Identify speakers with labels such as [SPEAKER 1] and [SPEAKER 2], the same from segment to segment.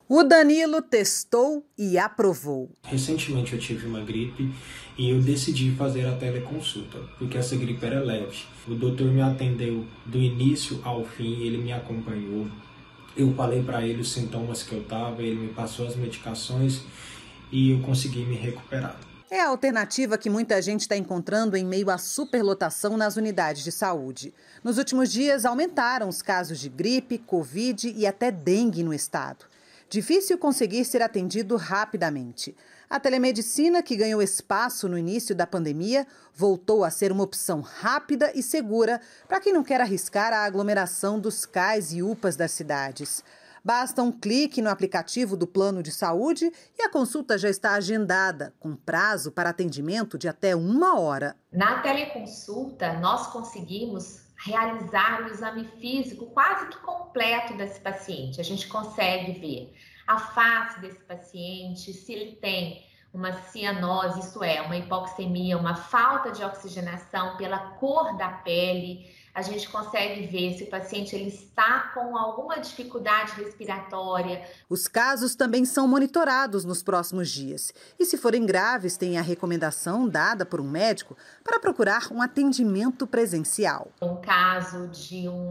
[SPEAKER 1] O Danilo testou e aprovou.
[SPEAKER 2] Recentemente eu tive uma gripe e eu decidi fazer a teleconsulta, porque essa gripe era leve. O doutor me atendeu do início ao fim, ele me acompanhou. Eu falei para ele os sintomas que eu estava, ele me passou as medicações e eu consegui me recuperar.
[SPEAKER 1] É a alternativa que muita gente está encontrando em meio à superlotação nas unidades de saúde. Nos últimos dias, aumentaram os casos de gripe, covid e até dengue no estado. Difícil conseguir ser atendido rapidamente. A telemedicina, que ganhou espaço no início da pandemia, voltou a ser uma opção rápida e segura para quem não quer arriscar a aglomeração dos CAIs e UPAs das cidades. Basta um clique no aplicativo do plano de saúde e a consulta já está agendada, com prazo para atendimento de até 1 hora.
[SPEAKER 3] Na teleconsulta, nós conseguimos realizar o exame físico quase que completo desse paciente. A gente consegue ver a face desse paciente, se ele tem uma cianose, isso é, uma hipoxemia, uma falta de oxigenação pela cor da pele. A gente consegue ver se o paciente ele está com alguma dificuldade respiratória.
[SPEAKER 1] Os casos também são monitorados nos próximos dias. E se forem graves, tem a recomendação dada por um médico para procurar um atendimento presencial.
[SPEAKER 3] Um caso de um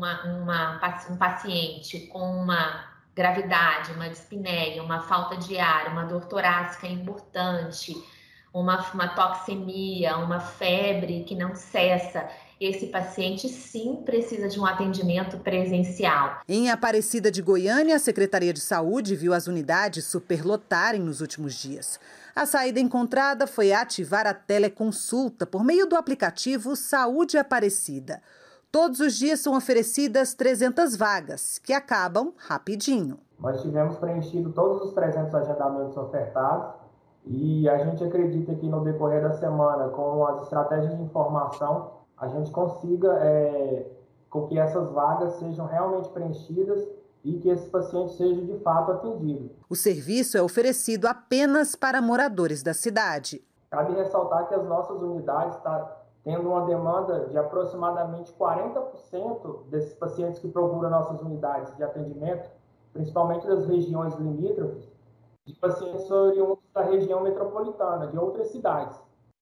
[SPEAKER 3] paciente com uma gravidade, uma dispneia, uma falta de ar, uma dor torácica importante, uma toxemia, uma febre que não cessa, esse paciente sim precisa de um atendimento presencial.
[SPEAKER 1] Em Aparecida de Goiânia, a Secretaria de Saúde viu as unidades superlotarem nos últimos dias. A saída encontrada foi ativar a teleconsulta por meio do aplicativo Saúde Aparecida. Todos os dias são oferecidas 300 vagas, que acabam rapidinho.
[SPEAKER 4] Nós tivemos preenchido todos os 300 agendamentos ofertados e a gente acredita que no decorrer da semana, com as estratégias de informação, a gente consiga com que essas vagas sejam realmente preenchidas e que esse paciente seja de fato atendido.
[SPEAKER 1] O serviço é oferecido apenas para moradores da cidade.
[SPEAKER 4] Cabe ressaltar que as nossas unidades estão tendo uma demanda de aproximadamente 40% desses pacientes que procuram nossas unidades de atendimento, principalmente das regiões limítrofes, de pacientes oriundos da região metropolitana, de outras cidades.